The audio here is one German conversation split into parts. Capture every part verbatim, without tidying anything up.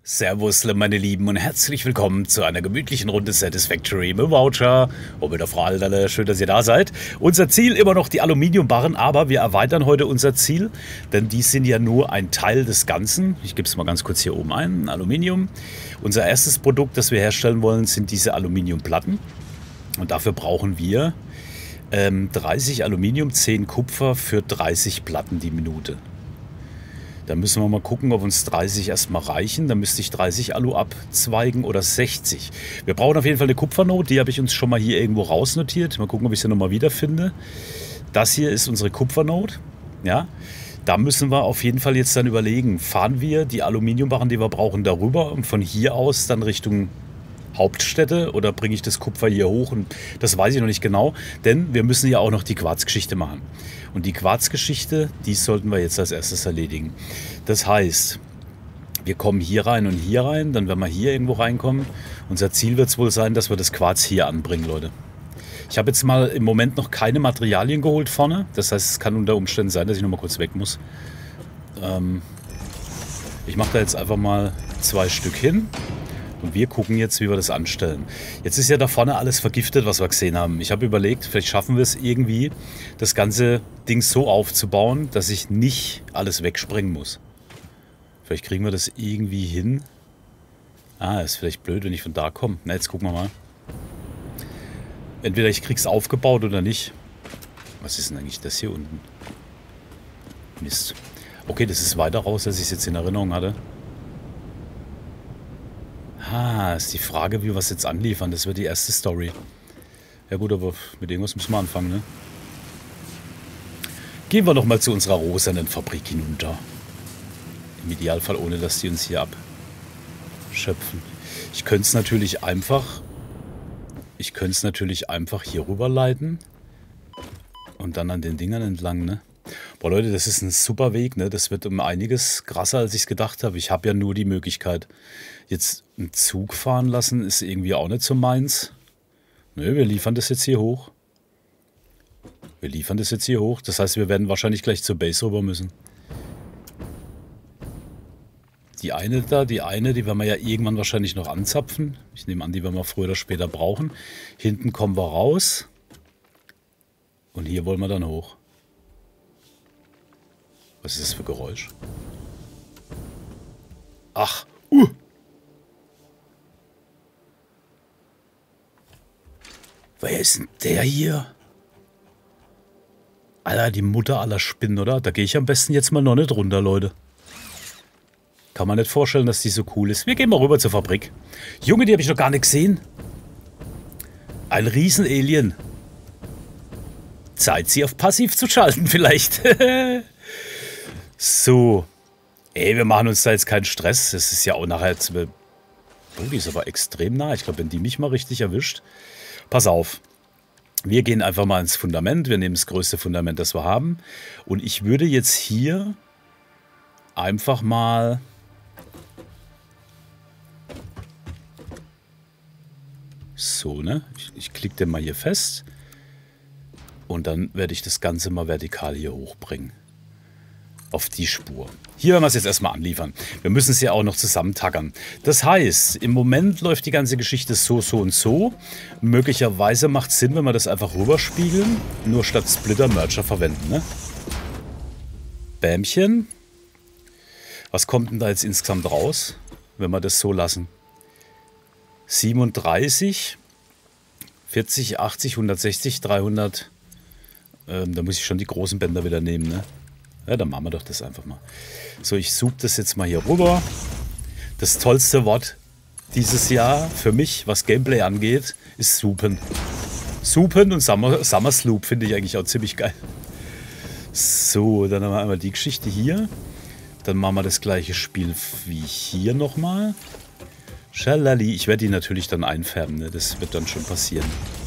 Servus, meine Lieben, und herzlich willkommen zu einer gemütlichen Runde Satisfactory mit Voucher und mit der Frau Alterle. Schön, dass ihr da seid. Unser Ziel immer noch die Aluminiumbarren, aber wir erweitern heute unser Ziel, denn die sind ja nur ein Teil des Ganzen. Ich gebe es mal ganz kurz hier oben ein, Aluminium. Unser erstes Produkt, das wir herstellen wollen, sind diese Aluminiumplatten. Und dafür brauchen wir ähm, dreißig Aluminium, zehn Kupfer für dreißig Platten die Minute. Da müssen wir mal gucken, ob uns dreißig erstmal reichen. Da müsste ich dreißig Alu abzweigen oder sechzig. Wir brauchen auf jeden Fall eine Kupfernote. Die habe ich uns schon mal hier irgendwo rausnotiert. Mal gucken, ob ich sie nochmal wiederfinde. Das hier ist unsere Kupfernote. Ja, da müssen wir auf jeden Fall jetzt dann überlegen, fahren wir die Aluminiumbarren, die wir brauchen, darüber und von hier aus dann Richtung Hauptstädte oder bringe ich das Kupfer hier hoch? Und das weiß ich noch nicht genau, denn wir müssen ja auch noch die Quarzgeschichte machen. Und die Quarzgeschichte, die sollten wir jetzt als erstes erledigen. Das heißt, wir kommen hier rein und hier rein, dann werden wir hier irgendwo reinkommen. Unser Ziel wird es wohl sein, dass wir das Quarz hier anbringen, Leute. Ich habe jetzt mal im Moment noch keine Materialien geholt vorne. Das heißt, es kann unter Umständen sein, dass ich noch mal kurz weg muss. Ähm, ich mache da jetzt einfach mal zwei Stück hin. Und wir gucken jetzt, wie wir das anstellen. Jetzt ist ja da vorne alles vergiftet, was wir gesehen haben. Ich habe überlegt, vielleicht schaffen wir es irgendwie, das ganze Ding so aufzubauen, dass ich nicht alles wegsprengen muss. Vielleicht kriegen wir das irgendwie hin. Ah, ist vielleicht blöd, wenn ich von da komme. Na, jetzt gucken wir mal. Entweder ich krieg's aufgebaut oder nicht. Was ist denn eigentlich das hier unten? Mist. Okay, das ist weiter raus, als ich es jetzt in Erinnerung hatte. Ah, ist die Frage, wie wir es jetzt anliefern. Das wird die erste Story. Ja gut, aber mit irgendwas müssen wir anfangen, ne? Gehen wir doch mal zu unserer rosanen Fabrik hinunter. Im Idealfall ohne, dass die uns hier abschöpfen. Ich könnte es natürlich einfach... Ich könnte es natürlich einfach hier rüberleiten. Und dann an den Dingern entlang, ne? Boah, Leute, das ist ein super Weg, ne? Das wird um einiges krasser, als ich es gedacht habe. Ich habe ja nur die Möglichkeit. Jetzt einen Zug fahren lassen ist irgendwie auch nicht so meins. Nö, wir liefern das jetzt hier hoch. Wir liefern das jetzt hier hoch. Das heißt, wir werden wahrscheinlich gleich zur Base rüber müssen. Die eine da, die eine, die werden wir ja irgendwann wahrscheinlich noch anzapfen. Ich nehme an, die werden wir früher oder später brauchen. Hinten kommen wir raus. Und hier wollen wir dann hoch. Was ist das für Geräusch? Ach, uh! Wer ist denn der hier? Alter, die Mutter aller Spinnen, oder? Da gehe ich am besten jetzt mal noch nicht runter, Leute. Kann man nicht vorstellen, dass die so cool ist. Wir gehen mal rüber zur Fabrik. Junge, die habe ich noch gar nicht gesehen. Ein Riesen-Alien. Zeit, sie auf passiv zu schalten, vielleicht. So. Ey, wir machen uns da jetzt keinen Stress. Das ist ja auch nachher... Jetzt, oh, die ist aber extrem nah. Ich glaube, wenn die mich mal richtig erwischt... Pass auf. Wir gehen einfach mal ins Fundament. Wir nehmen das größte Fundament, das wir haben. Und ich würde jetzt hier einfach mal... So, ne? Ich, ich klicke den mal hier fest. Und dann werde ich das Ganze mal vertikal hier hochbringen. Auf die Spur. Hier werden wir es jetzt erstmal anliefern. Wir müssen es ja auch noch zusammentackern. Das heißt, im Moment läuft die ganze Geschichte so, so und so. Möglicherweise macht es Sinn, wenn wir das einfach rüberspiegeln. Nur statt Splitter Merger verwenden, ne? Bämchen. Was kommt denn da jetzt insgesamt raus, wenn wir das so lassen? siebenunddreißig, vierzig, achtzig, hundertsechzig, dreihundert. Ähm, da muss ich schon die großen Bänder wieder nehmen, ne? Ja, dann machen wir doch das einfach mal. So, ich zoome das jetzt mal hier rüber. Das tollste Wort dieses Jahr für mich, was Gameplay angeht, ist Soupen. Soupen und Summer, Summer Sloop finde ich eigentlich auch ziemlich geil. So, dann haben wir einmal die Geschichte hier. Dann machen wir das gleiche Spiel wie hier nochmal. Schalali. Ich werde die natürlich dann einfärben, ne? Das wird dann schon passieren.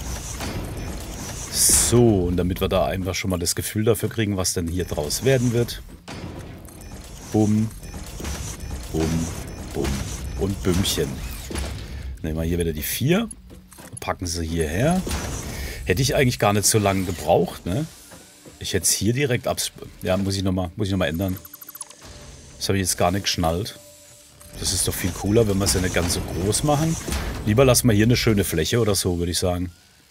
So, und damit wir da einfach schon mal das Gefühl dafür kriegen, was denn hier draus werden wird. Bumm, bumm, bumm und Bümmchen. Nehmen wir hier wieder die vier, packen sie hierher. Hätte ich eigentlich gar nicht so lange gebraucht, ne? Ich hätte es hier direkt abs... Ja, muss ich nochmal noch mal ändern. Das habe ich jetzt gar nicht geschnallt. Das ist doch viel cooler, wenn wir es ja nicht ganz so groß machen. Lieber lassen wir hier eine schöne Fläche oder so, würde ich sagen.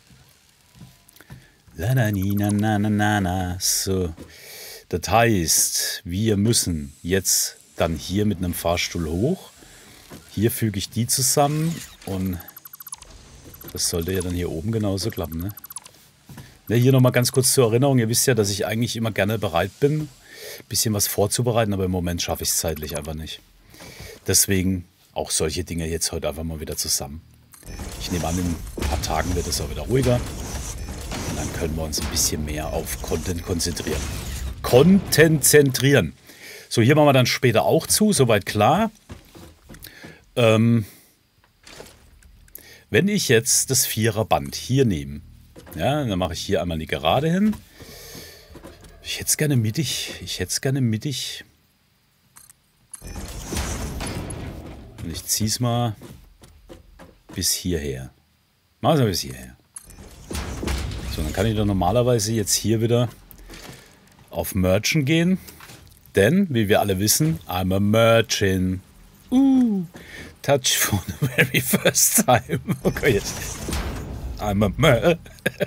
La na ni na na na na na. So. Das heißt, wir müssen jetzt dann hier mit einem Fahrstuhl hoch. Hier füge ich die zusammen und das sollte ja dann hier oben genauso klappen, ne? Ja, hier nochmal ganz kurz zur Erinnerung. Ihr wisst ja, dass ich eigentlich immer gerne bereit bin, ein bisschen was vorzubereiten, aber im Moment schaffe ich es zeitlich einfach nicht. Deswegen auch solche Dinge jetzt heute einfach mal wieder zusammen. Ich nehme an, in ein paar Tagen wird es auch wieder ruhiger. Und dann können wir uns ein bisschen mehr auf Content konzentrieren. Content zentrieren. So, hier machen wir dann später auch zu, soweit klar. Ähm, wenn ich jetzt das Viererband hier nehme, ja, dann mache ich hier einmal die Gerade hin. Ich hätte es gerne mittig. Ich hätte es gerne mittig. Und ich ziehe es mal bis hierher. Mal so bis hierher. So, dann kann ich doch normalerweise jetzt hier wieder auf Merchant gehen. Denn, wie wir alle wissen, I'm a Merchant. Uh, touch for the very first time. Okay, jetzt. I'm a Merchant.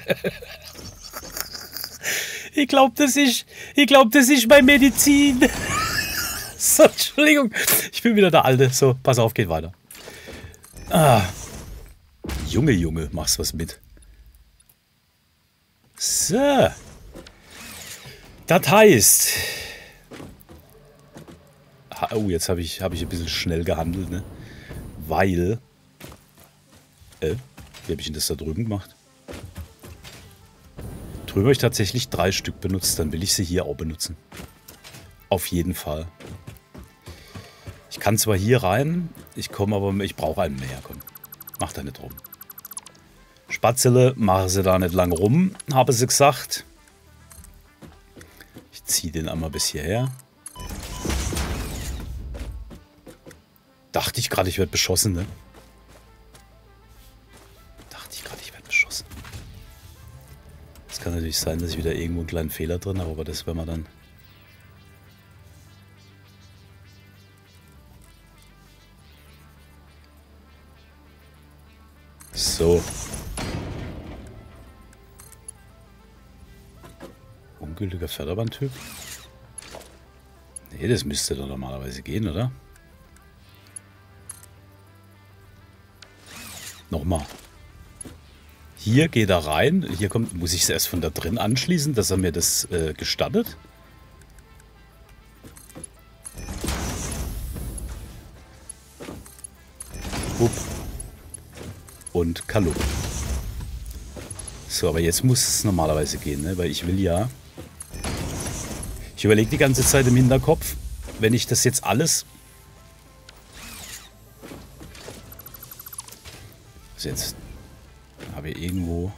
Ich glaube, das ist, ich glaube, das ist bei Medizin. So, Entschuldigung. Ich bin wieder der Alte. So, pass auf, geht weiter. Ah. Junge, Junge, machst was mit. So. Das heißt. Oh, jetzt habe ich, hab ich ein bisschen schnell gehandelt, ne? Weil. Äh, wie habe ich denn das da drüben gemacht? Drüben habe ich tatsächlich drei Stück benutzt, dann will ich sie hier auch benutzen. Auf jeden Fall. Ich kann zwar hier rein, ich komme aber, ich brauche einen mehr, komm. Mach da nicht rum. Spatzele, mache sie da nicht lang rum, habe sie gesagt. Ich ziehe den einmal bis hierher. Dachte ich gerade, ich werde beschossen, ne? Dachte ich gerade, ich werde beschossen. Es kann natürlich sein, dass ich wieder irgendwo einen kleinen Fehler drin habe, aber das werden wir dann. So. Ungültiger Förderbandtyp? Nee, das müsste doch normalerweise gehen, oder? Nochmal. Hier geht er rein. Hier kommt, muss ich es erst von da drin anschließen, dass er mir das äh, gestattet. Upp. Und Kalu. So, aber jetzt muss es normalerweise gehen, ne? Weil ich will ja... Ich überlege die ganze Zeit im Hinterkopf, wenn ich das jetzt alles... Also jetzt habe ich irgendwo...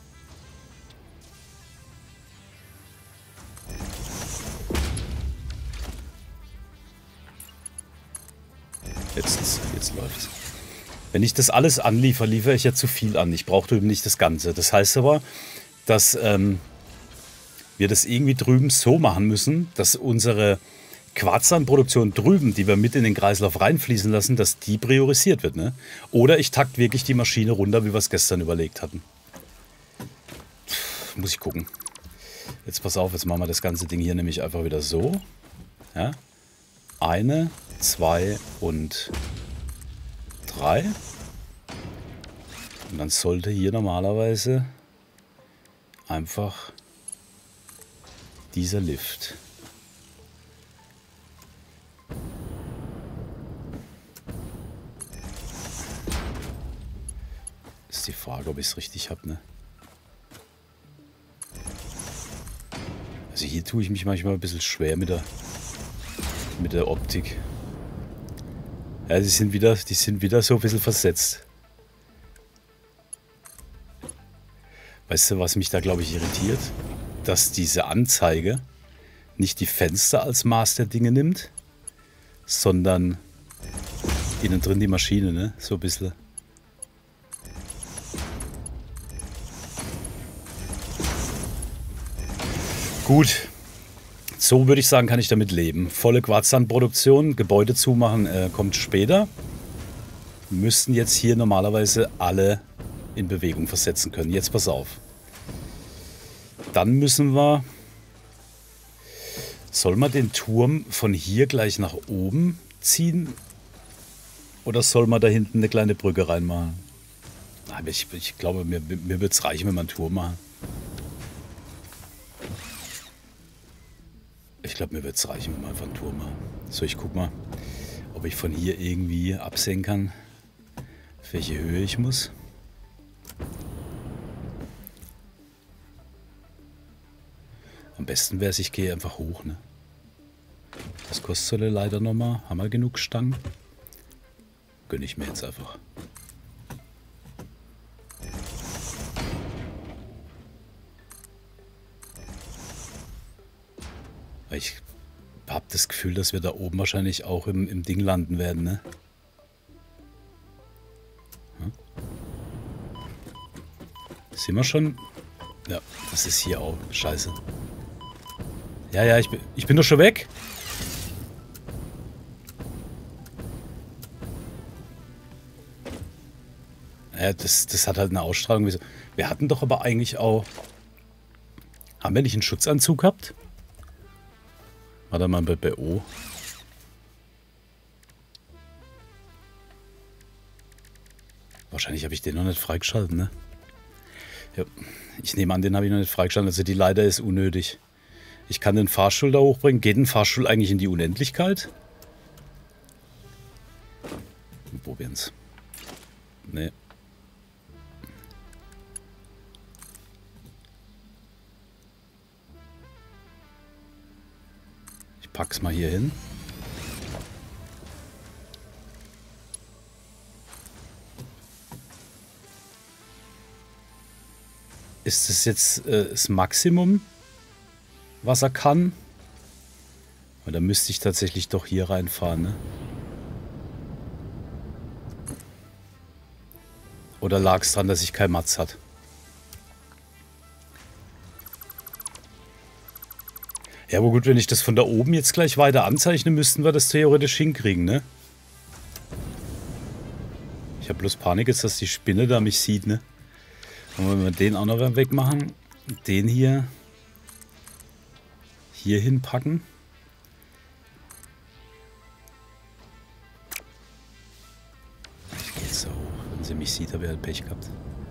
Jetzt, jetzt läuft's. Wenn ich das alles anliefere, liefere ich ja zu viel an. Ich brauche drüben nicht das Ganze. Das heißt aber, dass ähm, wir das irgendwie drüben so machen müssen, dass unsere Quarzsandproduktion drüben, die wir mit in den Kreislauf reinfließen lassen, dass die priorisiert wird. Ne? Oder ich takt wirklich die Maschine runter, wie wir es gestern überlegt hatten. Puh, muss ich gucken. Jetzt pass auf, jetzt machen wir das ganze Ding hier nämlich einfach wieder so. Ja? Eine, zwei und drei. Und dann sollte hier normalerweise einfach dieser Lift. Ist die Frage, ob ich es richtig habe, ne? Also hier tue ich mich manchmal ein bisschen schwer mit der mit der Optik. Ja, die sind wieder, die sind wieder so ein bisschen versetzt. Weißt du, was mich da, glaube ich, irritiert? Dass diese Anzeige nicht die Fenster als Maß der Dinge nimmt, sondern innen drin die Maschine, ne? So ein bisschen. Gut. So würde ich sagen, kann ich damit leben. Volle Quarzsandproduktion, Gebäude zumachen äh, kommt später. Wir müssten jetzt hier normalerweise alle in Bewegung versetzen können. Jetzt pass auf. Dann müssen wir... Soll man den Turm von hier gleich nach oben ziehen? Oder soll man da hinten eine kleine Brücke reinmachen? Aber ich, ich glaube, mir, mir wird es reichen, wenn wir einen Turm machen. Ich glaube, mir wird es reichen, wenn wir einfach einen Turm machen. So, ich guck mal, ob ich von hier irgendwie absehen kann, auf welche Höhe ich muss. Am besten wäre es, ich gehe einfach hoch, ne? Das kostet so eine Leiter nochmal. Haben wir genug Stangen? Gönne ich mir jetzt einfach. Ich habe das Gefühl, dass wir da oben wahrscheinlich auch im, im Ding landen werden, ne? Hm? Sind wir schon? Ja, das ist hier auch scheiße. Ja, ja, ich bin, ich bin doch schon weg. Ja, das, das hat halt eine Ausstrahlung. Wir hatten doch aber eigentlich auch... Haben wir nicht einen Schutzanzug gehabt? Warte mal bei B O. Wahrscheinlich habe ich den noch nicht freigeschaltet, ne? Ja, ich nehme an, den habe ich noch nicht freigeschaltet. Also die Leiter ist unnötig. Ich kann den Fahrstuhl da hochbringen. Geht ein Fahrstuhl eigentlich in die Unendlichkeit? Wir probieren's. Nee. Ich pack's mal hier hin. Ist das jetzt äh, das Maximum, was er kann? Weil da müsste ich tatsächlich doch hier reinfahren, ne? Oder lag es daran, dass ich kein Matz hat? Ja, aber gut, wenn ich das von da oben jetzt gleich weiter anzeichne, müssten wir das theoretisch hinkriegen, ne? Ich habe bloß Panik jetzt, dass die Spinne da mich sieht, ne? Und wenn wir den auch noch wegmachen, den hier hier hinpacken. Ich gehe jetzt da hoch. Wenn sie mich sieht, habe ich halt Pech gehabt.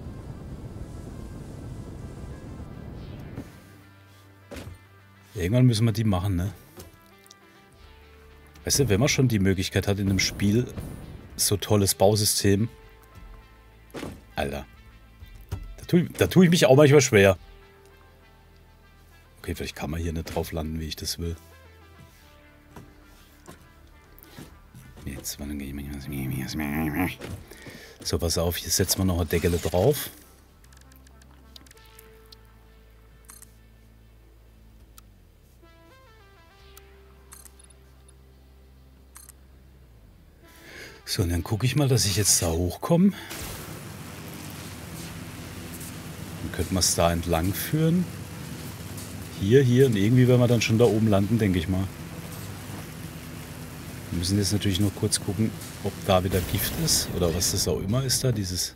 Irgendwann müssen wir die machen, ne? Weißt du, wenn man schon die Möglichkeit hat in einem Spiel, so tolles Bausystem. Alter. Da tue, da tue ich mich auch manchmal schwer. Okay, vielleicht kann man hier nicht drauf landen, wie ich das will. Jetzt, wann gehe ich. So, pass auf, hier setzen wir noch eine Deckel drauf. So, und dann gucke ich mal, dass ich jetzt da hochkomme. Dann könnte man es da entlang führen. Hier, hier und irgendwie werden wir dann schon da oben landen, denke ich mal. Wir müssen jetzt natürlich nur kurz gucken, ob da wieder Gift ist oder was das auch immer ist da, dieses...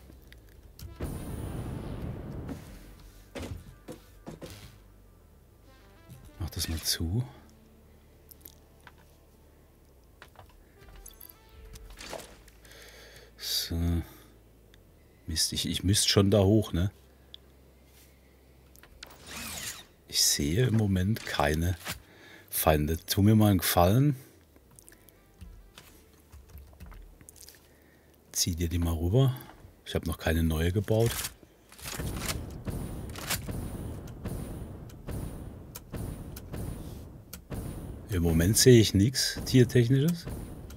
Mach das mal zu. So. Mist, ich, ich müsste schon da hoch, ne? Ich sehe im Moment keine Feinde. Tu mir mal einen Gefallen. Zieh dir die mal rüber. Ich habe noch keine neue gebaut. Im Moment sehe ich nichts Tiertechnisches.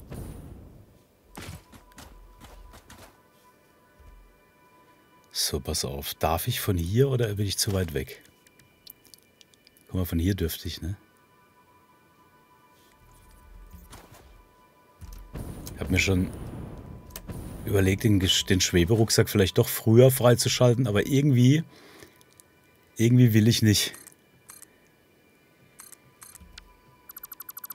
So, pass auf. Darf ich von hier oder bin ich zu weit weg? Guck mal, von hier dürfte ich, ne? Ich habe mir schon überlegt, den, den Schweberucksack vielleicht doch früher freizuschalten, aber irgendwie, irgendwie will ich nicht.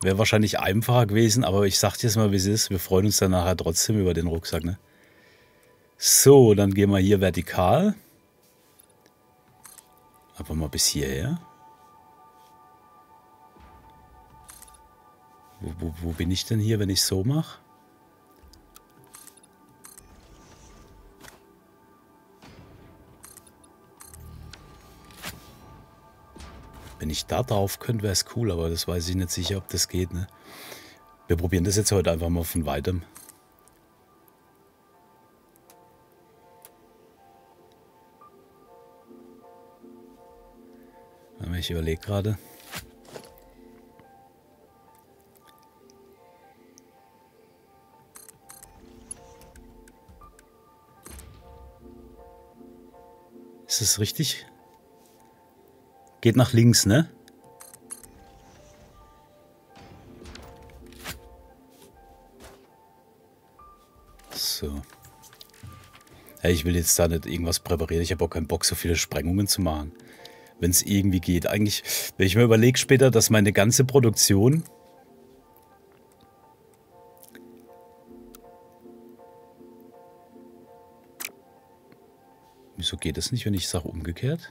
Wäre wahrscheinlich einfacher gewesen, aber ich sag dir jetzt mal, wie es ist. Wir freuen uns dann nachher trotzdem über den Rucksack, ne? So, dann gehen wir hier vertikal. Einfach mal bis hierher. Wo, wo, wo bin ich denn hier, wenn ich so mache? Wenn ich da drauf könnte, wäre es cool, aber das weiß ich nicht sicher, ob das geht, ne? Wir probieren das jetzt heute einfach mal von weitem. Ich überlege gerade. Ist es richtig? Geht nach links, ne? So. Ja, ich will jetzt da nicht irgendwas präparieren. Ich habe auch keinen Bock, so viele Sprengungen zu machen. Wenn es irgendwie geht. Eigentlich, wenn ich mir überlege später, dass meine ganze Produktion Wieso geht es nicht, wenn ich sage umgekehrt?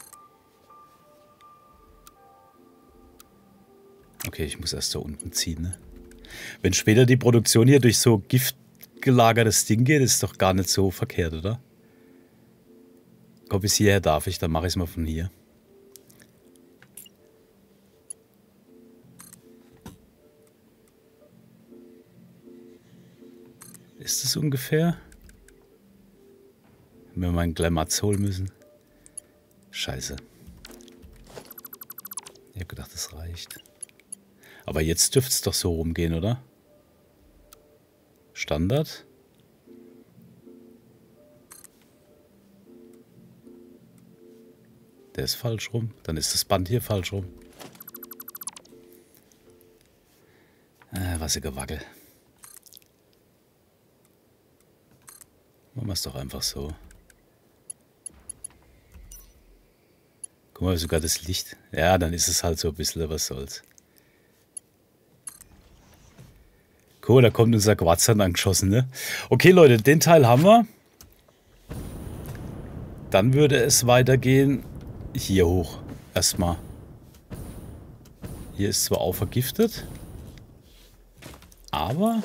Okay, ich muss erst da unten ziehen, ne? Wenn später die Produktion hier durch so giftgelagertes Ding geht, ist doch gar nicht so verkehrt, oder? Komm, bis hierher darf ich, dann mache ich es mal von hier. Ist es ungefähr? Wenn wir mal einen Glamatz holen müssen. Scheiße. Ich habe gedacht, das reicht. Aber jetzt dürfte es doch so rumgehen, oder? Standard. Der ist falsch rum. Dann ist das Band hier falsch rum. Ah, was ein Gewackel. Machen wir es doch einfach so. Guck mal, sogar das Licht. Ja, dann ist es halt so ein bisschen, was soll's. Cool, da kommt unser Quarz dann angeschossen, ne? Okay, Leute, den Teil haben wir. Dann würde es weitergehen hier hoch. Erstmal. Hier ist zwar auch vergiftet, aber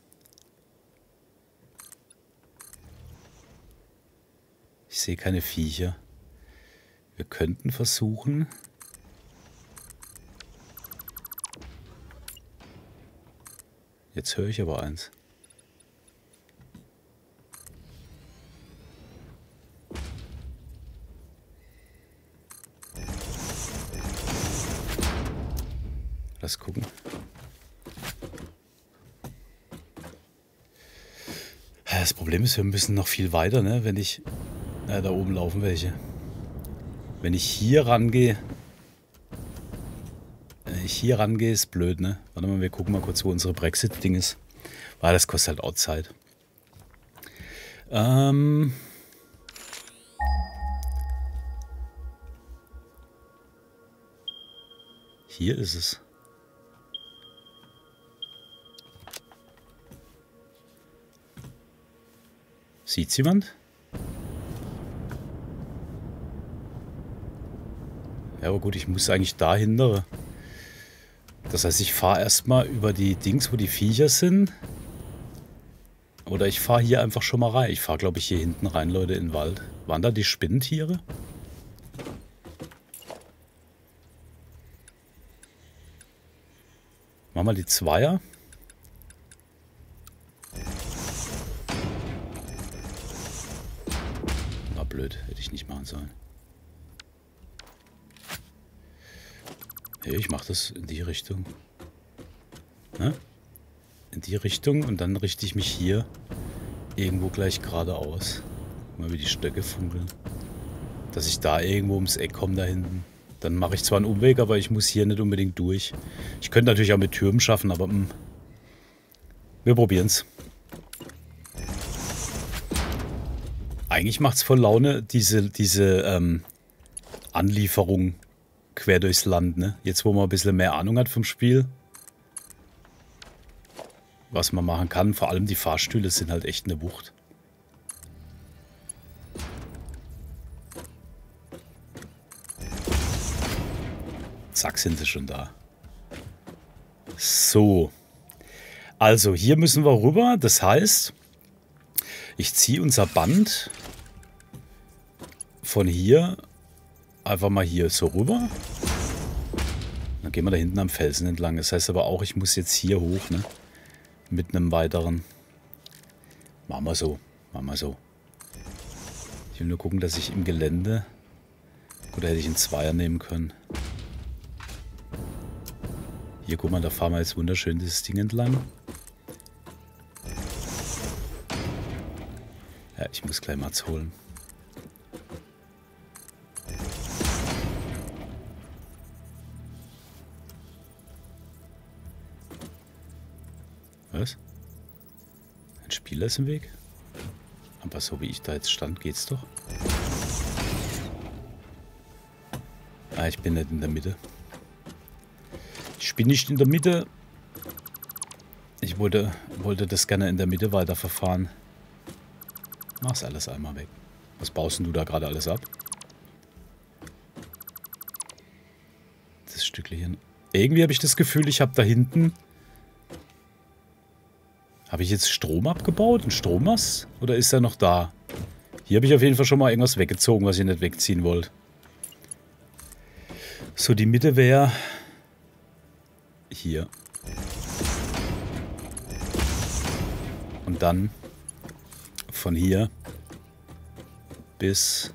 ich sehe keine Viecher. Wir könnten versuchen, jetzt höre ich aber eins. Lass gucken. Das Problem ist, wir müssen noch viel weiter, ne? Wenn ich... Ja, da oben laufen welche. Wenn ich hier rangehe... Wenn ich hier rangehe, ist blöd, ne? Warte mal, wir gucken mal kurz, wo unsere Brexit-Ding ist. Weil das kostet halt auch Zeit. Ähm... Hier ist es. Sieht's jemand? Ja, aber gut, ich muss eigentlich dahinter. Das heißt, ich fahre erstmal über die Dings, wo die Viecher sind. Oder ich fahre hier einfach schon mal rein. Ich fahre, glaube ich, hier hinten rein, Leute, in den Wald. Waren da die Spinnentiere? Mach mal die Zweier. Blöd, hätte ich nicht machen sollen. Hey, ich mache das in die Richtung. Na? In die Richtung und dann richte ich mich hier irgendwo gleich geradeaus. Mal wie die Stöcke funkeln. Dass ich da irgendwo ums Eck komme da hinten. Dann mache ich zwar einen Umweg, aber ich muss hier nicht unbedingt durch. Ich könnte natürlich auch mit Türmen schaffen, aber mh. Wir probieren es. Eigentlich macht es voll Laune, diese, diese ähm, Anlieferung quer durchs Land, ne? Jetzt, wo man ein bisschen mehr Ahnung hat vom Spiel. was man machen kann. Vor allem die Fahrstühle sind halt echt eine Wucht. Zack, sind sie schon da. So. Also, hier müssen wir rüber. Das heißt, ich ziehe unser Band von hier einfach mal hier so rüber. Dann gehen wir da hinten am Felsen entlang. Das heißt aber auch, ich muss jetzt hier hoch, ne? Mit einem weiteren. Machen wir so. Machen wir so. Ich will nur gucken, dass ich im Gelände... Gut, da hätte ich einen Zweier nehmen können. Hier, guck mal, da fahren wir jetzt wunderschön dieses Ding entlang. Ja, ich muss gleich mal holen. Was? Ein Spieler ist im Weg? Aber so wie ich da jetzt stand, geht's doch. Ah, ich bin nicht in der Mitte. Ich bin nicht in der Mitte. Ich wollte, wollte das gerne in der Mitte weiterverfahren. Mach's alles einmal weg. Was baust denn du da gerade alles ab? Das Stückchen. Irgendwie habe ich das Gefühl, ich habe da hinten... Habe ich jetzt Strom abgebaut? Ein Strommast? Oder ist er noch da? Hier habe ich auf jeden Fall schon mal irgendwas weggezogen, was ich nicht wegziehen wollte. So, die Mitte wäre... Hier. Und dann von hier bis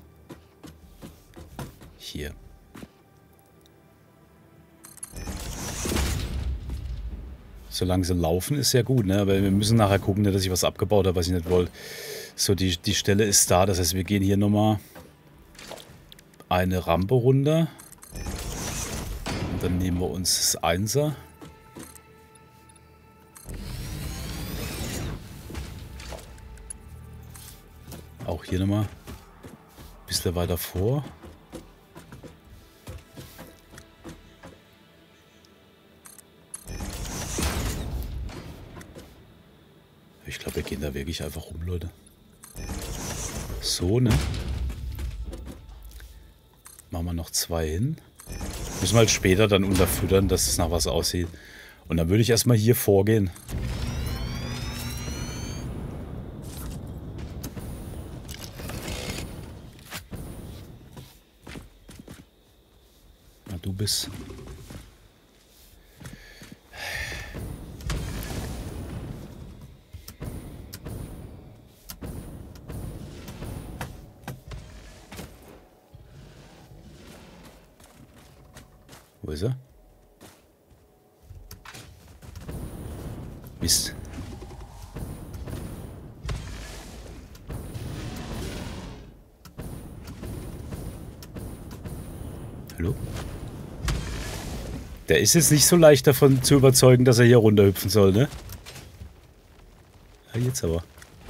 hier. Solange sie laufen, ist ja gut, ne? Aber wir müssen nachher gucken, dass ich was abgebaut habe, was ich nicht wollte. So, die, die Stelle ist da. Das heißt, wir gehen hier nochmal eine Rampe runter. Und dann nehmen wir uns das Einser. Auch hier nochmal ein bisschen weiter vor. Ich glaube, wir gehen da wirklich einfach rum, Leute. So, ne? Machen wir noch zwei hin. Müssen wir halt später dann unterfüttern, dass es nach was aussieht. Und dann würde ich erstmal hier vorgehen. Na, du bist... Wo ist er? Mist. Hallo? Der ist jetzt nicht so leicht davon zu überzeugen, dass er hier runterhüpfen soll, ne? Ja, jetzt aber.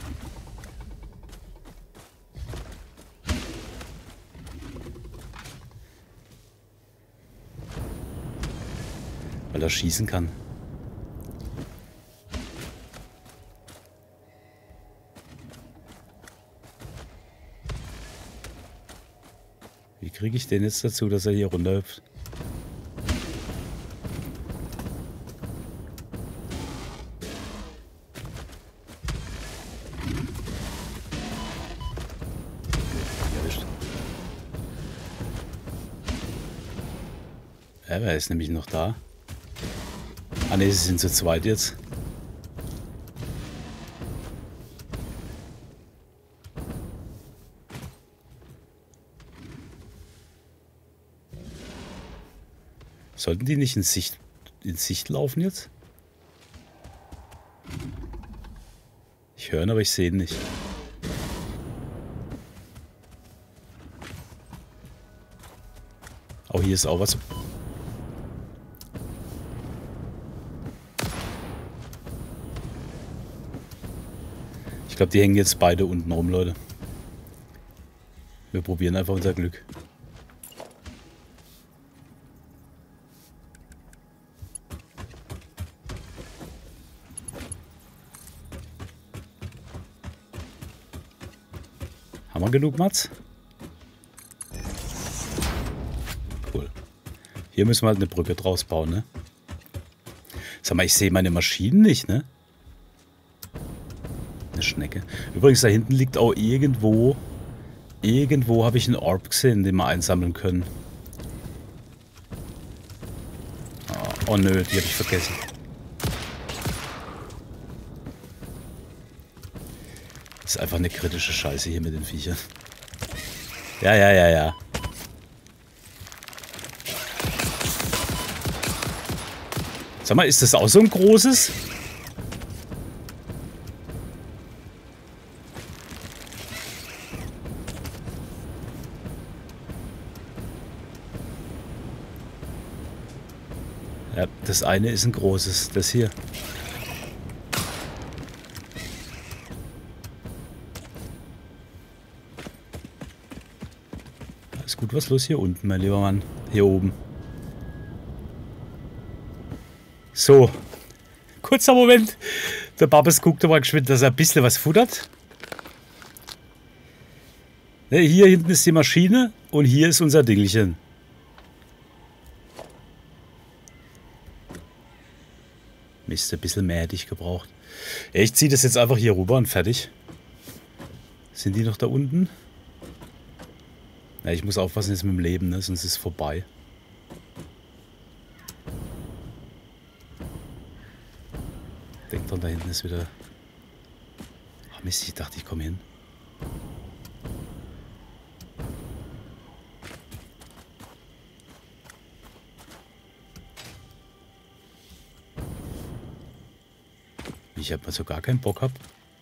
Weil er schießen kann. Wie kriege ich den jetzt dazu, dass er hier runterhüpft? Ja, er ist nämlich noch da. Ah ne, sie sind zu zweit jetzt. Sollten die nicht in Sicht, in Sicht laufen jetzt? Ich höre ihn, aber ich sehe ihn nicht. Auch hier ist auch was. Ich glaube, die hängen jetzt beide unten rum, Leute. Wir probieren einfach unser Glück. Haben wir genug Mats? Cool. Hier müssen wir halt eine Brücke draus bauen, ne? Sag mal, ich sehe meine Maschinen nicht, ne? Eine Schnecke. Übrigens, da hinten liegt auch irgendwo... Irgendwo habe ich einen Orb gesehen, den wir einsammeln können. Oh, oh nö, die habe ich vergessen. Das ist einfach eine kritische Scheiße hier mit den Viechern. Ja, ja, ja, ja. Sag mal, ist das auch so ein großes? Ja, das eine ist ein großes, das hier. Ist gut was los hier unten, mein lieber Mann. Hier oben. So. Kurzer Moment. Der Babes guckte mal geschwind, dass er ein bisschen was futtert. Ne, hier hinten ist die Maschine und hier ist unser Dingelchen. Mist, ein bisschen mehr hätte ich gebraucht. Ja, ich ziehe das jetzt einfach hier rüber und fertig. Sind die noch da unten? Ja, ich muss aufpassen jetzt mit dem Leben, ne? Sonst ist es vorbei. Denk dran, da hinten ist wieder... Ach Mist, ich dachte, ich komme hin. Ich habe mal so gar keinen Bock gehabt.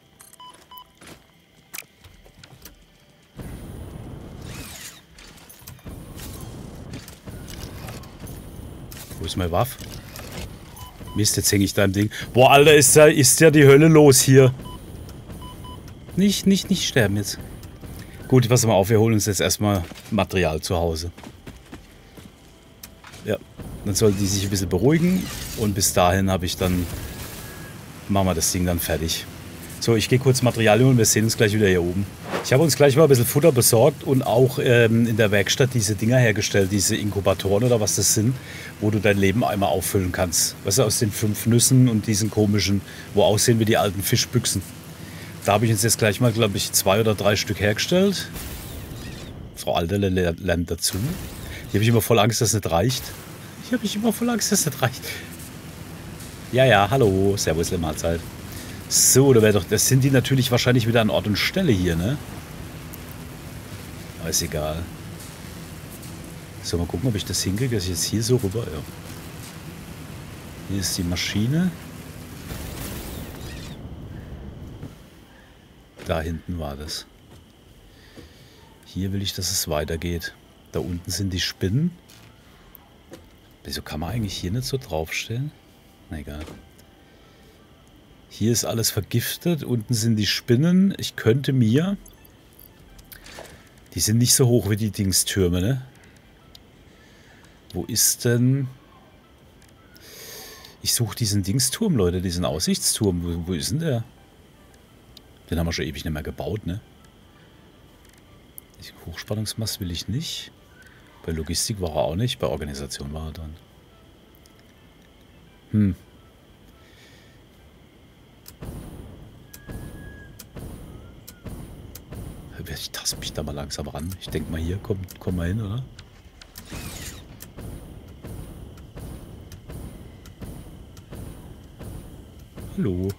Wo ist mein Waff? Mist, jetzt hänge ich da im Ding. Boah, Alter, ist ja, ist ja die Hölle los hier. Nicht, nicht, nicht sterben jetzt. Gut, pass mal auf, wir holen uns jetzt erstmal Material zu Hause. Ja, dann soll die sich ein bisschen beruhigen. Und bis dahin habe ich dann... Machen wir das Ding dann fertig. So, ich gehe kurz Material holen und wir sehen uns gleich wieder hier oben. Ich habe uns gleich mal ein bisschen Futter besorgt und auch ähm, in der Werkstatt diese Dinger hergestellt, diese Inkubatoren oder was das sind, wo du dein Leben einmal auffüllen kannst. Weißt du, aus den fünf Nüssen und diesen komischen, wo aussehen wie die alten Fischbüchsen. Da habe ich uns jetzt gleich mal, glaube ich, zwei oder drei Stück hergestellt. Frau Alterle lernt dazu. Hier habe ich immer voll Angst, dass es nicht reicht. Hier habe ich immer voll Angst, dass es nicht reicht. Ja, ja, hallo, servus, Mahlzeit. So, da wäre doch, das sind die natürlich wahrscheinlich wieder an Ort und Stelle hier, ne? Aber ist egal. So, mal gucken, ob ich das hinkriege, dass ich jetzt hier so rüber, ja. Hier ist die Maschine. Da hinten war das. Hier will ich, dass es weitergeht. Da unten sind die Spinnen. Wieso kann man eigentlich hier nicht so draufstellen? Na egal. Hier ist alles vergiftet. Unten sind die Spinnen. Ich könnte mir... Die sind nicht so hoch wie die Dingstürme, ne? Wo ist denn... Ich suche diesen Dingsturm, Leute. Diesen Aussichtsturm. Wo, wo ist denn der? Den haben wir schon ewig nicht mehr gebaut, ne? Hochspannungsmast will ich nicht. Bei Logistik war er auch nicht. Bei Organisation war er dann. Hm. Ich taste mich da mal langsam ran. Ich denke mal, hier kommt, komm mal hin, oder? Hallo.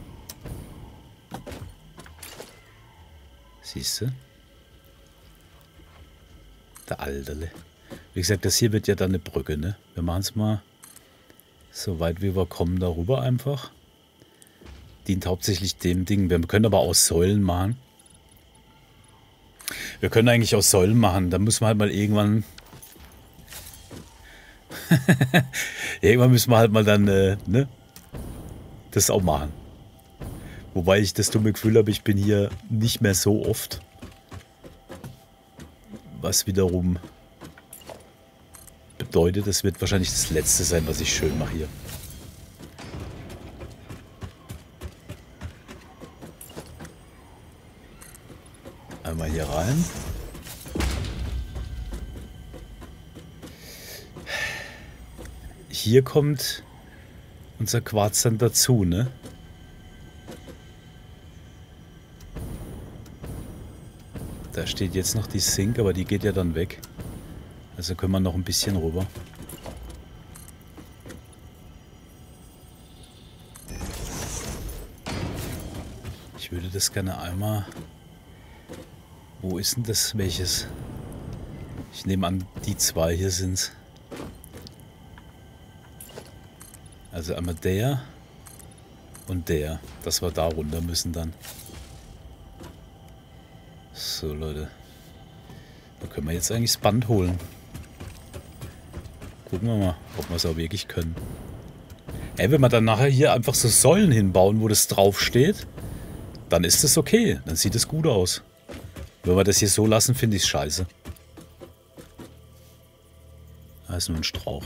Siehst du? Der Alterle. Wie gesagt, das hier wird ja dann eine Brücke, ne? Wir machen es mal so weit wie wir kommen darüber einfach. Dient hauptsächlich dem Ding. Wir können aber aus Säulen machen. Wir können eigentlich aus Säulen machen. Da müssen wir halt mal irgendwann... irgendwann müssen wir halt mal dann, äh, ne? Das auch machen. Wobei ich das dumme Gefühl habe, ich bin hier nicht mehr so oft. Was wiederum bedeutet, das wird wahrscheinlich das Letzte sein, was ich schön mache hier. Einmal hier rein. Hier kommt unser Quarz dann dazu, ne? Da steht jetzt noch die Sink, aber die geht ja dann weg. Also können wir noch ein bisschen rüber. Ich würde das gerne einmal... Wo ist denn das? Welches? Ich nehme an, die zwei hier sind's. Also einmal der und der, dass wir da runter müssen dann. So Leute, da können wir jetzt eigentlich das Band holen. Gucken wir mal, ob wir es auch wirklich können. Ey, wenn wir dann nachher hier einfach so Säulen hinbauen, wo das drauf steht, dann ist das okay, dann sieht es gut aus. Wenn wir das hier so lassen, finde ich es scheiße. Da ist nur ein Strauch.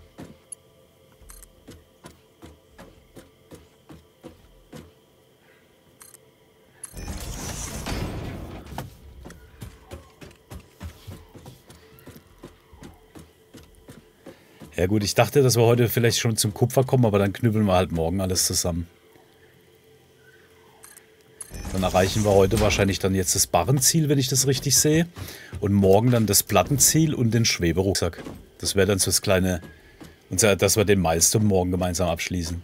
Ja gut, ich dachte, dass wir heute vielleicht schon zum Kupfer kommen, aber dann knüppeln wir halt morgen alles zusammen. Dann erreichen wir heute wahrscheinlich dann jetzt das Barrenziel, wenn ich das richtig sehe. Und morgen dann das Plattenziel und den Schweberucksack. Das wäre dann so das kleine, dass wir den Milestone morgen gemeinsam abschließen.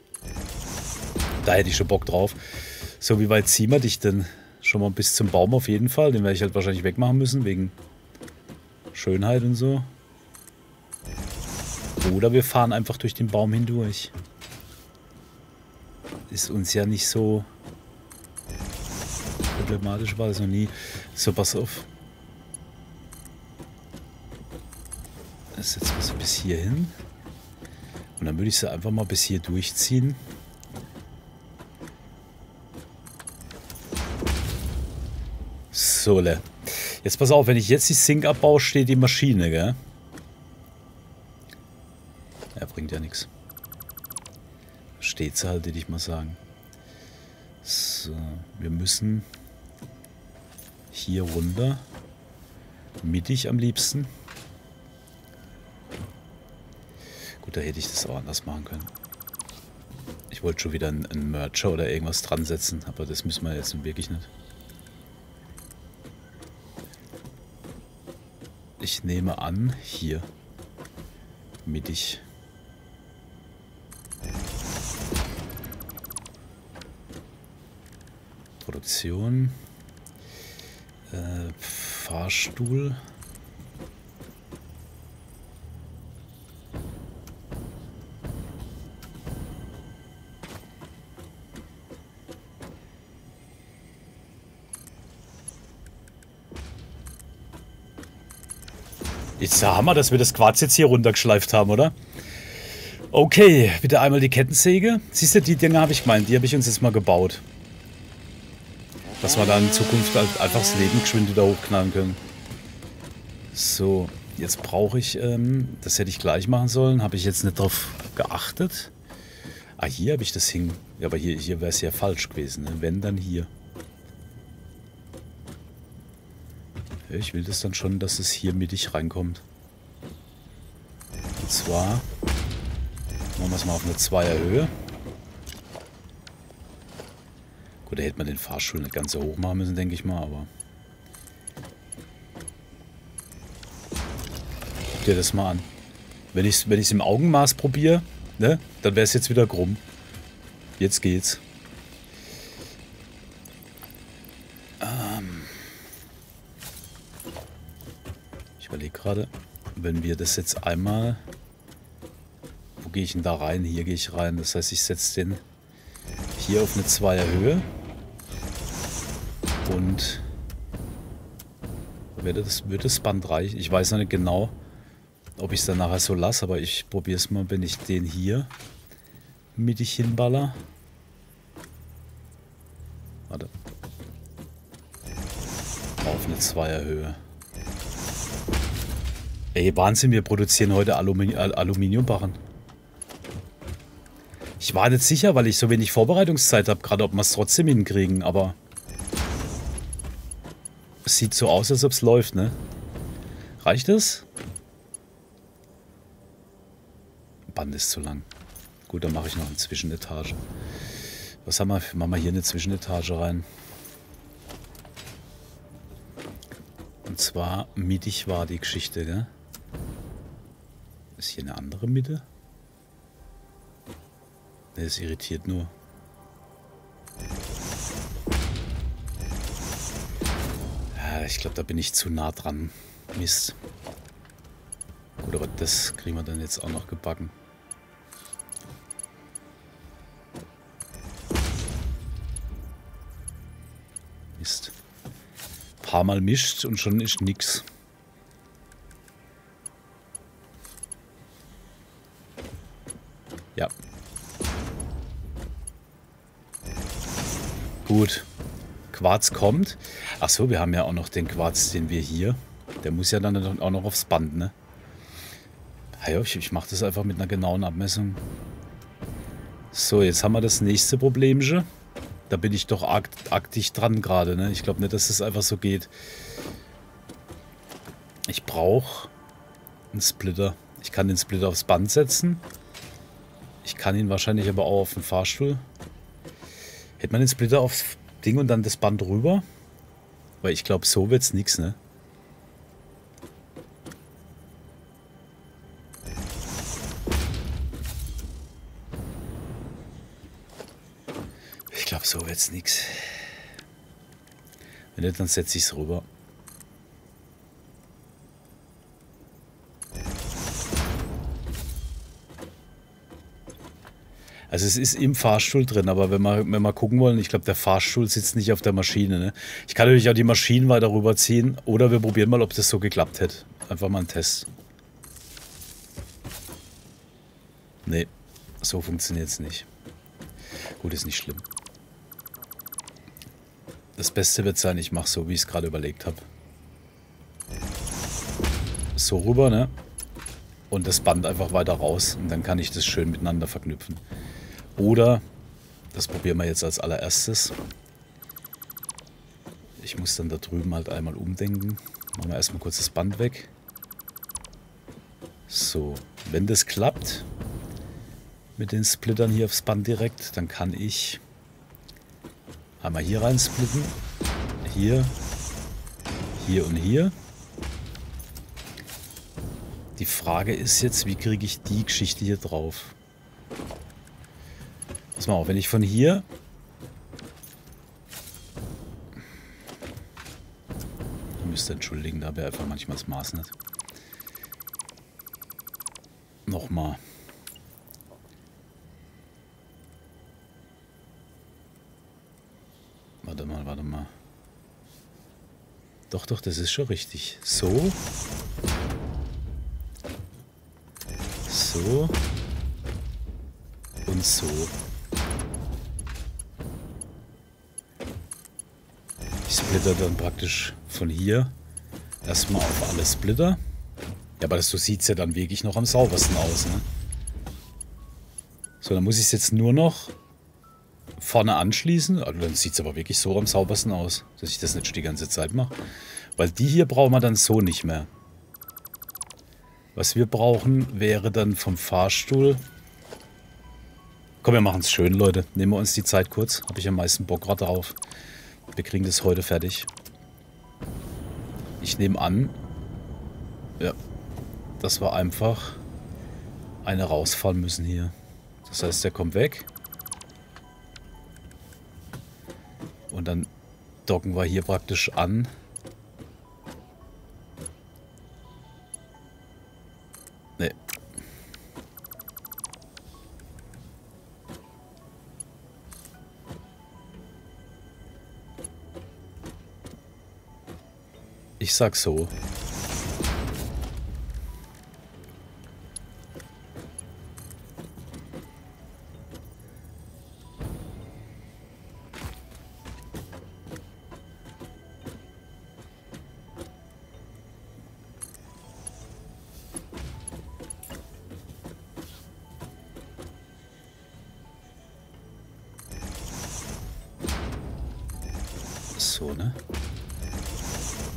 Da hätte ich schon Bock drauf. So, wie weit ziehen wir dich denn? Schon mal bis zum Baum auf jeden Fall. Den werde ich halt wahrscheinlich wegmachen müssen, wegen Schönheit und so. Oder wir fahren einfach durch den Baum hindurch. Ist uns ja nicht so problematisch, war das noch nie. So, pass auf. Das setzen wir so bis hier hin. Und dann würde ich sie einfach mal bis hier durchziehen. So, jetzt pass auf, wenn ich jetzt die Sink abbaue, steht die Maschine, gell? Ja, bringt ja nichts. Steht sie halt, würde ich mal sagen. So, wir müssen hier runter. Mittig am liebsten. Gut, da hätte ich das auch anders machen können. Ich wollte schon wieder einen, einen Merger oder irgendwas dran setzen, aber das müssen wir jetzt wirklich nicht. Ich nehme an, hier. Mittig. Produktion. Äh, Fahrstuhl. Jetzt haben wir, dass wir das Quarz jetzt hier runtergeschleift haben, oder? Okay, bitte einmal die Kettensäge. Siehst du, die Dinger habe ich gemeint, die habe ich uns jetzt mal gebaut. Dass wir dann in Zukunft halt einfach das Leben geschwind wieder hochknallen können. So, jetzt brauche ich, ähm, das hätte ich gleich machen sollen, habe ich jetzt nicht drauf geachtet. Ah, hier habe ich das hin. Ja, aber hier, hier wäre es ja falsch gewesen, ne? Wenn, dann hier. Ja, ich will das dann schon, dass es hier mittig reinkommt. Und zwar machen wir es mal auf eine Zweierhöhe. Gut, da hätte man den Fahrstuhl nicht ganz so hoch machen müssen, denke ich mal, aber... Guck dir das mal an. Wenn ich es wenn ich's im Augenmaß probiere, ne, dann wäre es jetzt wieder krumm. Jetzt geht's. Ähm ich überlege gerade, wenn wir das jetzt einmal... Wo gehe ich denn da rein? Hier gehe ich rein. Das heißt, ich setze den hier auf eine Zweierhöhe. Und wird das, wird das Band reichen? Ich weiß noch nicht genau, ob ich es dann nachher so lasse, aber ich probiere es mal, wenn ich den hier mittig hinballer. Warte. Auf eine Zweierhöhe. Ey, Wahnsinn, wir produzieren heute Alumini Aluminiumbarren. Ich war nicht sicher, weil ich so wenig Vorbereitungszeit habe, gerade ob wir es trotzdem hinkriegen, aber... Sieht so aus, als ob es läuft, ne? Reicht das? Band ist zu lang. Gut, dann mache ich noch eine Zwischenetage. Was haben wir? Machen wir hier eine Zwischenetage rein. Und zwar mittig war die Geschichte, gell? Ist hier eine andere Mitte? Ne, das irritiert nur. Ja, ich glaube, da bin ich zu nah dran. Mist. Gut, aber das kriegen wir dann jetzt auch noch gebacken. Mist. Ein paar Mal mischt und schon ist nix. Ja. Gut. Quarz kommt. Achso, wir haben ja auch noch den Quarz, den wir hier. Der muss ja dann auch noch aufs Band, ne? Ja, ich, ich mache das einfach mit einer genauen Abmessung. So, jetzt haben wir das nächste Problemchen. Da bin ich doch arg, arg dicht dran gerade, ne? Ich glaube nicht, dass das einfach so geht. Ich brauche einen Splitter. Ich kann den Splitter aufs Band setzen. Ich kann ihn wahrscheinlich aber auch auf den Fahrstuhl. Hätte man den Splitter aufs Ding und dann das Band rüber? Weil ich glaube, so wird es nichts, ne? Ich glaube, so wird es nichts. Wenn nicht, dann setze ich es rüber. Also es ist im Fahrstuhl drin, aber wenn wir, wenn wir gucken wollen, ich glaube, der Fahrstuhl sitzt nicht auf der Maschine. Ne? Ich kann natürlich auch die Maschinen weiter rüberziehen oder wir probieren mal, ob das so geklappt hätte. Einfach mal einen Test. Nee, so funktioniert es nicht. Gut, ist nicht schlimm. Das Beste wird sein, ich mache so, wie ich es gerade überlegt habe. So rüber, ne? Und das Band einfach weiter raus und dann kann ich das schön miteinander verknüpfen. Oder, das probieren wir jetzt als allererstes. Ich muss dann da drüben halt einmal umdenken. Machen wir erstmal kurz das Band weg. So, wenn das klappt, mit den Splittern hier aufs Band direkt, dann kann ich einmal hier rein splitten. Hier, hier und hier. Die Frage ist jetzt, wie kriege ich die Geschichte hier drauf? Pass mal auf, wenn ich von hier... Ihr müsst entschuldigen, da habe ich einfach manchmal das Maß nicht. Nochmal. Warte mal, warte mal. Doch, doch, das ist schon richtig. So. So. Und so. Ich splitter dann praktisch von hier erstmal auf alle Splitter. Ja, aber das, so sieht es ja dann wirklich noch am saubersten aus, ne? So, dann muss ich es jetzt nur noch vorne anschließen. Also dann sieht es aber wirklich so am saubersten aus, dass ich das nicht schon die ganze Zeit mache. Weil die hier brauchen wir dann so nicht mehr. Was wir brauchen, wäre dann vom Fahrstuhl... Komm, wir machen es schön, Leute. Nehmen wir uns die Zeit kurz. Habe ich am meisten Bock gerade drauf. Wir kriegen das heute fertig. Ich nehme an... Ja, dass wir einfach eine rausfahren müssen hier. Das heißt, der kommt weg. Und dann docken wir hier praktisch an. Nee. Ich sag so. So, ne?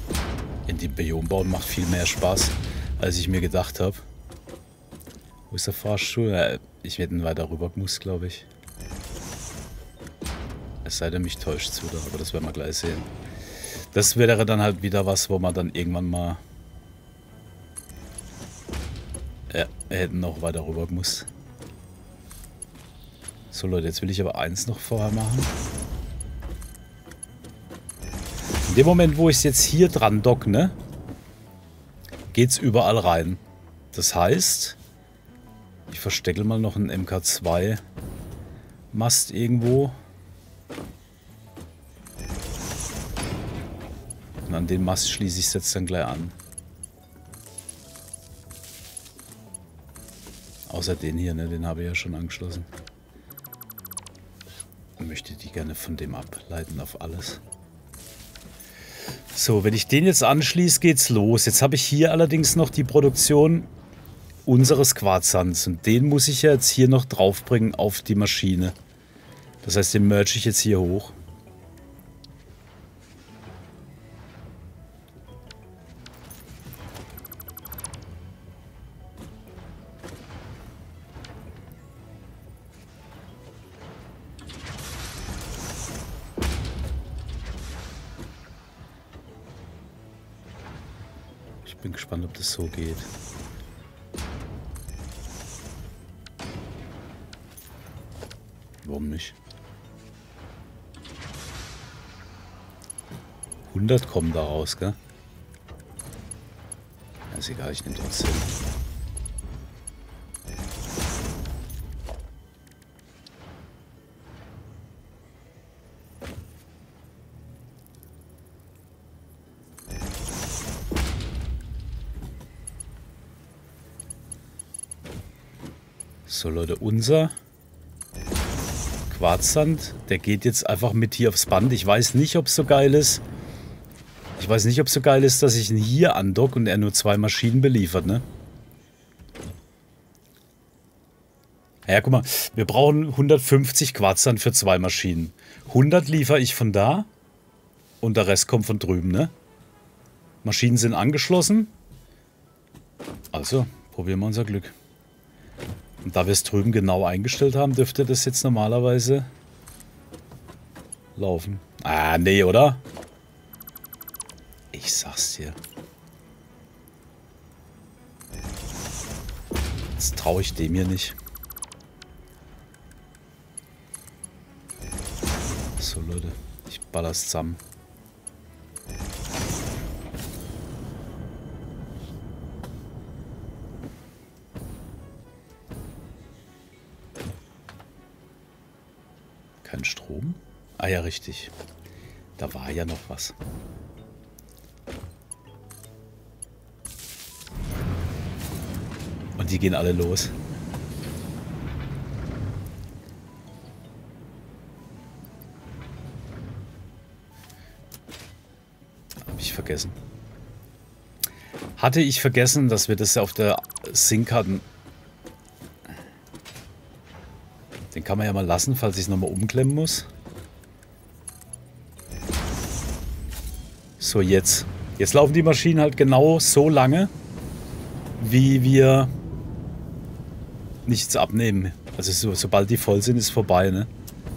In dem Biom bauen macht viel mehr Spaß, als ich mir gedacht habe. Wo ist der Fahrstuhl? Ja, ich werde ihn weiter rüber muss, glaube ich. Es sei denn, mich täuscht es wieder, aber das werden wir gleich sehen. Das wäre dann halt wieder was, wo man dann irgendwann mal... Ja, wir hätten noch weiter rüber muss. So Leute, jetzt will ich aber eins noch vorher machen. In dem Moment, wo ich es jetzt hier dran dock, ne, geht es überall rein. Das heißt, ich verstecke mal noch einen M K zwei Mast irgendwo. Und an den Mast schließe ich es jetzt dann gleich an. Außer den hier, ne, den habe ich ja schon angeschlossen. Ich möchte die gerne von dem ableiten auf alles. So, wenn ich den jetzt anschließe, geht's los. Jetzt habe ich hier allerdings noch die Produktion unseres Quarzsands. Und den muss ich ja jetzt hier noch draufbringen auf die Maschine. Das heißt, den merge ich jetzt hier hoch. Ich bin gespannt, ob das so geht. Warum nicht? hundert kommen da raus, gell? Ja, ist egal, ich nehme trotzdem. So Leute, unser Quarzsand, der geht jetzt einfach mit hier aufs Band. Ich weiß nicht, ob es so geil ist. Ich weiß nicht, ob es so geil ist, dass ich ihn hier andocke und er nur zwei Maschinen beliefert, ne? Ja, guck mal, wir brauchen hundertfünfzig Quarzsand für zwei Maschinen. hundert liefere ich von da und der Rest kommt von drüben, ne? Maschinen sind angeschlossen. Also, probieren wir unser Glück. Und da wir es drüben genau eingestellt haben, dürfte das jetzt normalerweise laufen. Ah, nee, oder? Ich sag's dir. Jetzt traue ich dem hier nicht. So, Leute. Ich baller's zusammen. Kein Strom? Ah ja, richtig. Da war ja noch was. Und die gehen alle los. Habe ich vergessen. Hatte ich vergessen, dass wir das ja auf der Sync hatten. Den kann man ja mal lassen, falls ich es nochmal umklemmen muss. So, jetzt. Jetzt laufen die Maschinen halt genau so lange, wie wir nichts abnehmen. Also so, sobald die voll sind, ist vorbei, ne?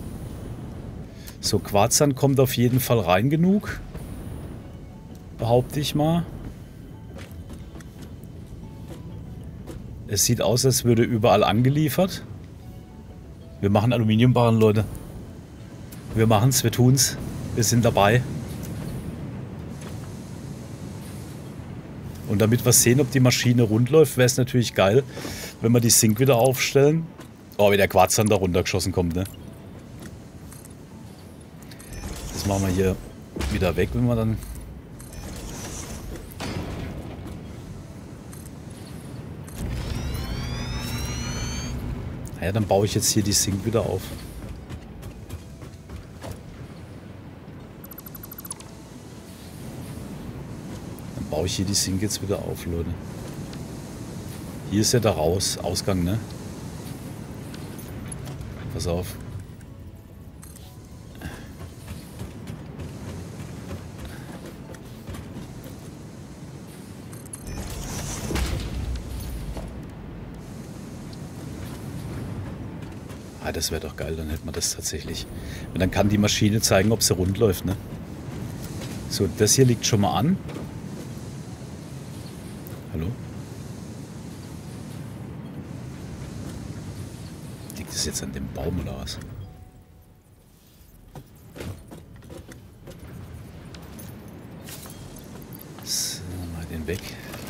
So, Quarzsand kommt auf jeden Fall rein genug. Behaupte ich mal. Es sieht aus, als würde überall angeliefert. Wir machen Aluminiumbarren, Leute. Wir machen's, wir tun's. Wir sind dabei. Und damit wir sehen, ob die Maschine rund läuft, wäre es natürlich geil, wenn wir die Sync wieder aufstellen. Oh, wie der Quarzsand da runtergeschossen kommt, ne? Das machen wir hier wieder weg, wenn wir dann... Ja, dann baue ich jetzt hier die Sync wieder auf. Dann baue ich hier die Sync jetzt wieder auf, Leute. Hier ist ja der Raus, Ausgang, ne? Pass auf. Ah, das wäre doch geil, dann hätte man das tatsächlich. Und dann kann die Maschine zeigen, ob sie rund läuft, ne? So, das hier liegt schon mal an. Hallo? Liegt das jetzt an dem Baum oder was? So, mal den weg.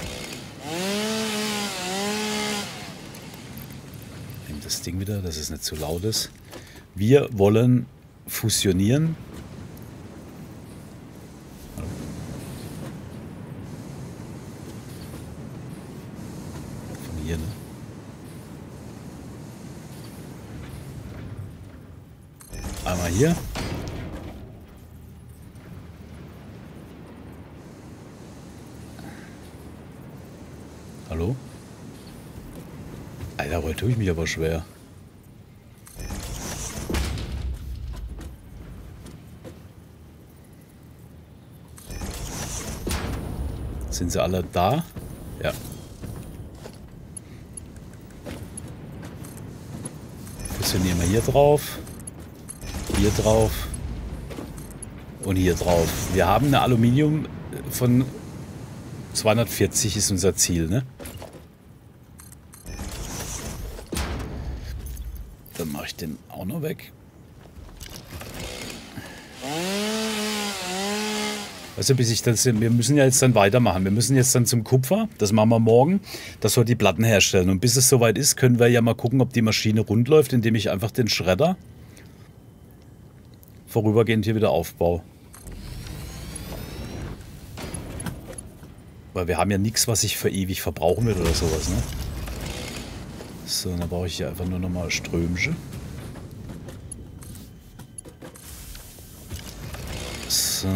Nimm das Ding wieder, dass es nicht zu laut ist. Wir wollen fusionieren. Von hier, ne? Einmal hier. Hallo? Alter, heute tue ich mich aber schwer. Sind sie alle da? Ja. Fusionieren wir hier drauf. Hier drauf. Und hier drauf. Wir haben eine Aluminium von zweihundertvierzig ist unser Ziel, ne? Dann mache ich den auch noch weg. Also bis ich das, wir müssen ja jetzt dann weitermachen. Wir müssen jetzt dann zum Kupfer. Das machen wir morgen, dass wir die Platten herstellen. Und bis es soweit ist, können wir ja mal gucken, ob die Maschine rund läuft, indem ich einfach den Schredder vorübergehend hier wieder aufbaue. Weil wir haben ja nichts, was ich für ewig verbrauchen will oder sowas, ne? So, dann brauche ich hier einfach nur nochmal Strömchen. So.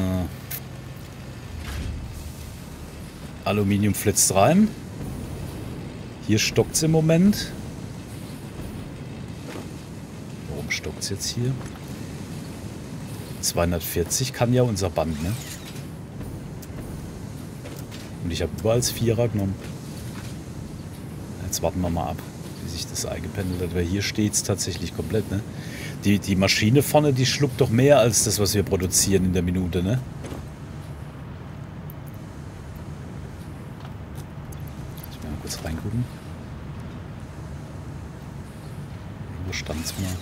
Aluminium flitzt rein. Hier stockt es im Moment. Warum stockt es jetzt hier? zweihundertvierzig kann ja unser Band, ne? Und ich habe überall als Vierer genommen. Jetzt warten wir mal ab, wie sich das eingependelt hat. Weil hier steht es tatsächlich komplett, ne? Die, die Maschine vorne, die schluckt doch mehr als das, was wir produzieren in der Minute, ne? Ich will mal kurz reingucken. Wo stand's mal?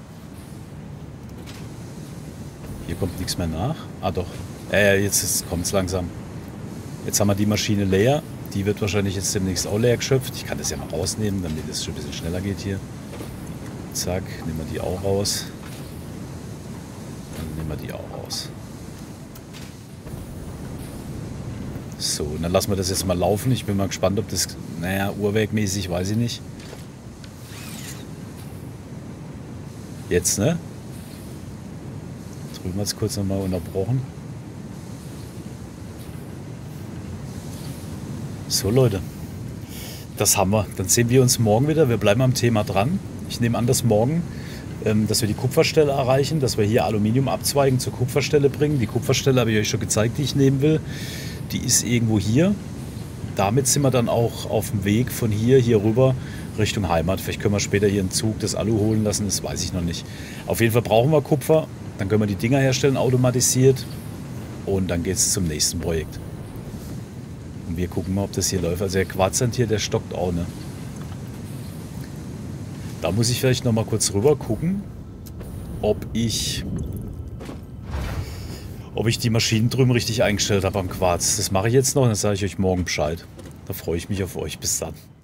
Hier kommt nichts mehr nach. Ah doch. Äh, jetzt kommt es langsam. Jetzt haben wir die Maschine leer. Die wird wahrscheinlich jetzt demnächst auch leer geschöpft. Ich kann das ja mal rausnehmen, damit es schon ein bisschen schneller geht hier. Zack, nehmen wir die auch raus. Dann nehmen wir die auch raus. So, und dann lassen wir das jetzt mal laufen. Ich bin mal gespannt, ob das, naja, uhrwerkmäßig, weiß ich nicht. Jetzt, ne? Drüben hat es kurz nochmal unterbrochen. So Leute, das haben wir. Dann sehen wir uns morgen wieder. Wir bleiben am Thema dran. Ich nehme an, dass morgen, ähm, dass wir die Kupferstelle erreichen, dass wir hier Aluminium abzweigen, zur Kupferstelle bringen. Die Kupferstelle habe ich euch schon gezeigt, die ich nehmen will. Die ist irgendwo hier. Damit sind wir dann auch auf dem Weg von hier, hier rüber Richtung Heimat. Vielleicht können wir später hier einen Zug das Alu holen lassen, das weiß ich noch nicht. Auf jeden Fall brauchen wir Kupfer. Dann können wir die Dinger herstellen, automatisiert. Und dann geht es zum nächsten Projekt. Und wir gucken mal, ob das hier läuft. Also der Quarzsand hier, der stockt auch, ne? Da muss ich vielleicht noch mal kurz rüber gucken, ob ich, ob ich die Maschinen drüben richtig eingestellt habe am Quarz. Das mache ich jetzt noch und dann sage ich euch morgen Bescheid. Da freue ich mich auf euch. Bis dann.